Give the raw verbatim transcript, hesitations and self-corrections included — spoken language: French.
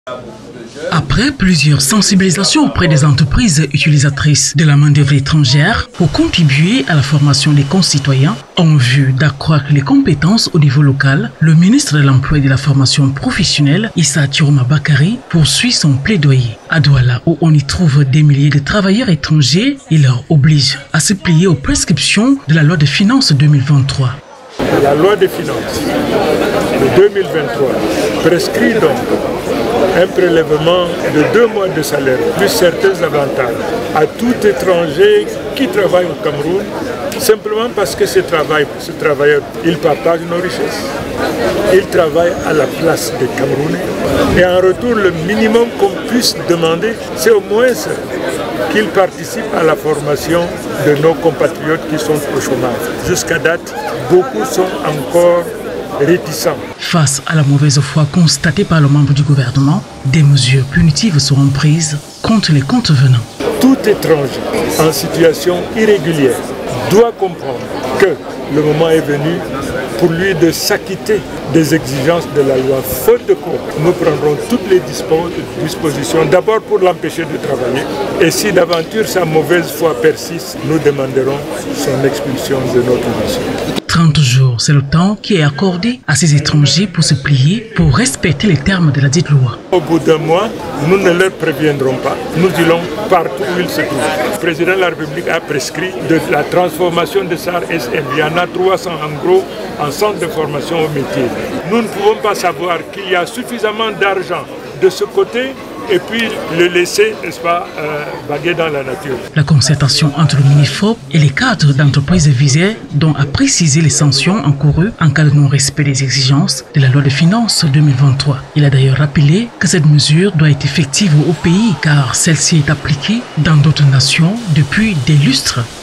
Après plusieurs sensibilisations auprès des entreprises utilisatrices de la main-d'œuvre étrangère pour contribuer à la formation des concitoyens en vue d'accroître les compétences au niveau local, le ministre de l'Emploi et de la Formation professionnelle, Issa Chiroma Bakary, poursuit son plaidoyer. À Douala, où on y trouve des milliers de travailleurs étrangers, il leur oblige à se plier aux prescriptions de la loi de finances deux mille vingt-trois. La loi des finances de deux mille vingt-trois prescrit donc un prélèvement de deux mois de salaire, plus certains avantages à tout étranger qui travaille au Cameroun, simplement parce que ce, travail, ce travailleur, il partage nos richesses. Il travaille à la place des Camerounais. Et en retour, le minimum qu'on puisse demander, c'est au moins qu'il participe à la formation de nos compatriotes qui sont au chômage. Jusqu'à date, beaucoup sont encore réticents. Face à la mauvaise foi constatée par le membre du gouvernement, des mesures punitives seront prises contre les contrevenants. Tout étranger en situation irrégulière doit comprendre que le moment est venu pour lui de s'acquitter des exigences de la loi. Faute de quoi, nous prendrons toutes les dispositions, d'abord pour l'empêcher de travailler, et si d'aventure sa mauvaise foi persiste, nous demanderons son expulsion de notre nation. trente jours, c'est le temps qui est accordé à ces étrangers pour se plier, pour respecter les termes de la dite loi. Au bout d'un mois, nous ne leur préviendrons pas. Nous irons partout où ils se trouvent. Le président de la République a prescrit de la transformation de S A R S M. Il y en a trois cents en gros en centre de formation au métier. Nous ne pouvons pas savoir qu'il y a suffisamment d'argent de ce côté et puis le laisser, n'est-ce pas, euh, vaguer dans la nature. La concertation entre le MINIFOP et les cadres d'entreprises visées, dont a précisé les sanctions encourues en cas de non-respect des exigences de la loi de finances deux mille vingt-trois. Il a d'ailleurs rappelé que cette mesure doit être effective au pays car celle-ci est appliquée dans d'autres nations depuis des lustres.